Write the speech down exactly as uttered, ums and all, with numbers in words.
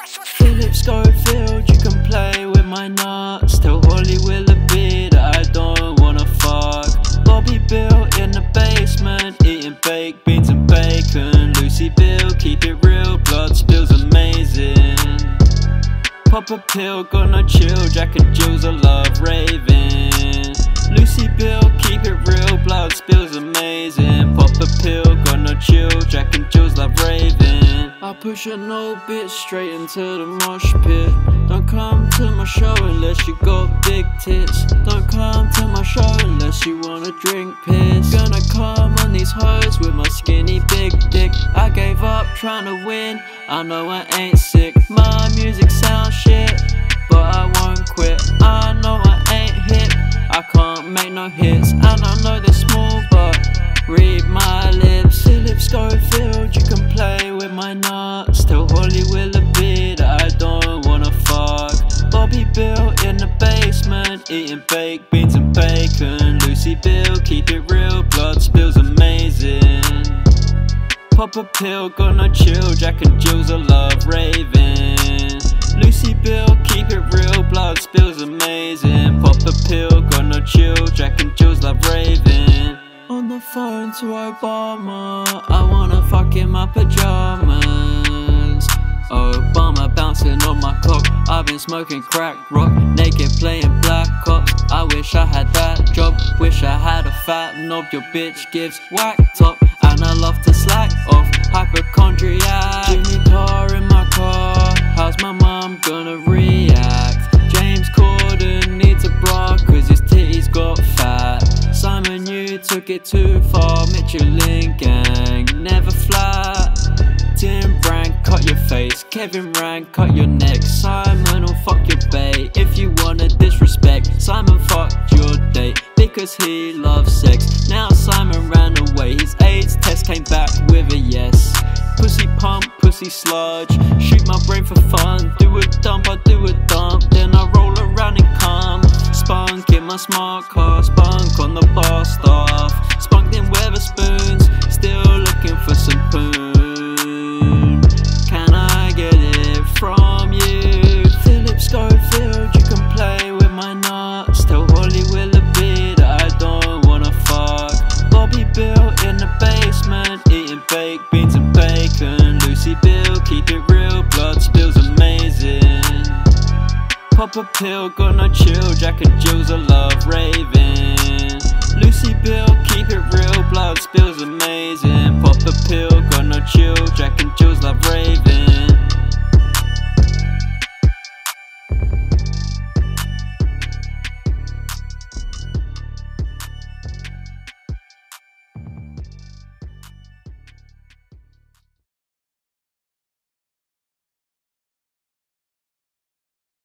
Phillip Schofield, you can play with my nuts. Tell Holly Willoughby that I don't wanna fuck. Beale in the basement, eating baked beans and bacon. Beale, keep it real, blood spills amazing. Pop a pill, gonna chill, Jack and Jill's a love raving. Beale, keep it real, blood spills amazing. Pop a pill, gonna chill, Jack and Jill's love raving. I push an old bitch straight into the mosh pit. Don't come to my show unless you got big tits. Don't come to my show unless you wanna drink piss. Gonna come on these hoes with my skinny big dick. I gave up trying to win, I know I ain't sick. My music sounds shit, but I won't quit. I know I ain't hip, I can't make no hits. And I know they're small, but read my lips. Phillip Schofield, you can play with my nuts. Tell Holly Willoughby that I don't wanna fuck. Beale in the basement, eating baked beans and bacon. Beale, keep it real, blood spills amazing. Pop a pill, gonna chill, Jack and Jill's a love raving. Beale, keep it real, blood spills amazing. Pop a pill, gonna chill, Jack and Jill's love raving. On the phone to Obama, I wanna fuck in my pajamas. Obama bouncing on my cock, I've been smoking crack rock, naked playing black ops. I wish I had that job, wish I had a fat knob. Your bitch gives whack top, and I love to slack off. Hypochondriac, Jimmy car in my car, how's my mum gonna react? James Corden needs a bra cause his titties got fat. Simon, you took it too far, Michelin gang, never flat. Tim Brand, cut your face, Kevin Rand, cut your neck. Simon will fuck your bae if you wanna disrespect. Simon fucked your date because he loves sex. Now Simon ran away, his AIDS test came back with a yes. Pussy pump, pussy sludge, shoot my brain for fun. Do a dump, I do a dump, then I roll around and come. Spunk in my smart car, spunk on the bar staff. Spunked in Weatherspoons, still looking for some poon. Can I get it from you? Phillip Schofield, you can play with my nuts. Tell Holly Willoughby that I don't wanna fuck. Beale in the basement, eating baked beans and bacon. Beale, keep it real, blood spills amazing. Pop a pill, gonna chill, Jack and Jill's a love raving. Beale, keep it real,